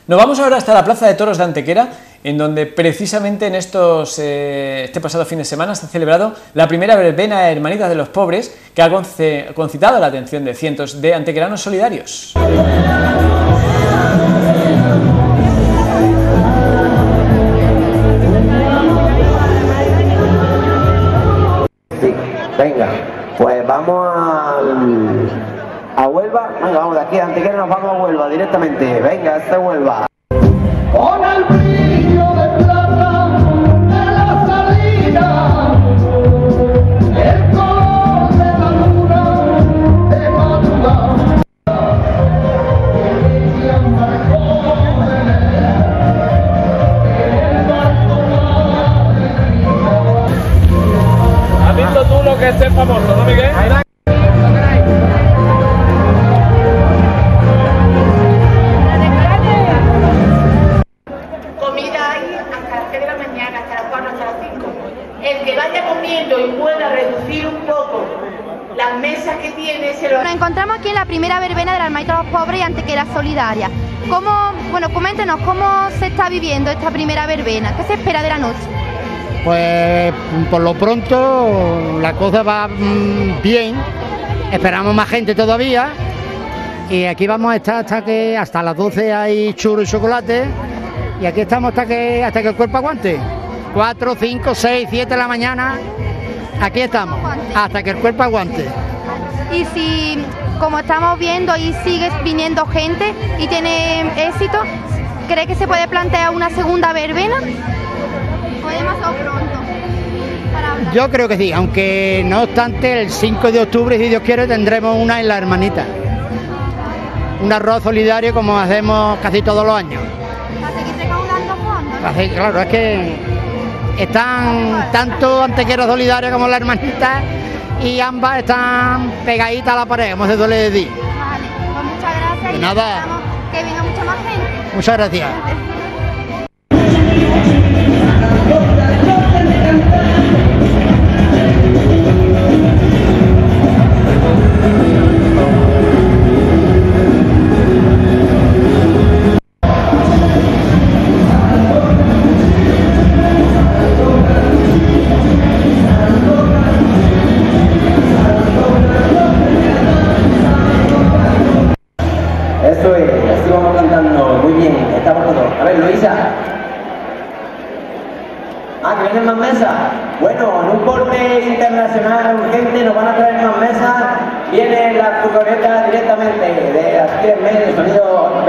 Nos vamos ahora hasta la Plaza de Toros de Antequera, en donde precisamente en este pasado fin de semana se ha celebrado la primera verbena de Hermanitas de los Pobres, que ha concitado la atención de cientos de antequeranos solidarios. Sí, venga, pues vamos a Huelva. Venga, vamos de aquí a Antequera, nos vamos a Huelva directamente. Venga, hasta Huelva. Con el brillo de plata de la salida, el color de la luna de madrugada, ¿Has visto tú lo que es ser famoso, no, Miguel? Comida hay hasta las 3 de la mañana, hasta las 4, hasta las 5. El que vaya comiendo y pueda reducir un poco las mesas que tiene, se lo... Nos encontramos aquí en la primera verbena de la Hermanitas de los Pobres y Antequera Solidaria. Coméntenos cómo se está viviendo esta primera verbena, ¿qué se espera de la noche? Pues por lo pronto la cosa va bien, esperamos más gente todavía y aquí vamos a estar hasta las 12 hay churros y chocolate y aquí estamos hasta que el cuerpo aguante. 4, 5, 6, 7 de la mañana, aquí estamos, hasta que el cuerpo aguante. Y si, como estamos viendo, y sigue viniendo gente y tiene éxito, ¿cree que se puede plantear una segunda verbena? ¿O es demasiado pronto para hablar? Yo creo que sí, aunque no obstante el 5 de octubre, si Dios quiere, tendremos una en la Hermanita. Un arroz solidario como hacemos casi todos los años. Para seguir recaudando fondos, ¿no? Claro, es que están tanto Antequera Solidaria como la Hermanita y ambas están pegaditas a la pared, como se suele decir. Vale, pues muchas gracias De y nada. esperamos que venga mucha más gente. Muchas gracias. Eso es, así vamos cantando. Muy bien, estamos todos. A ver, Luisa. Que vienen más mesas. Bueno, en un corte internacional urgente nos van a traer más mesas. Viene la furgoneta directamente de aquí en medio, sonido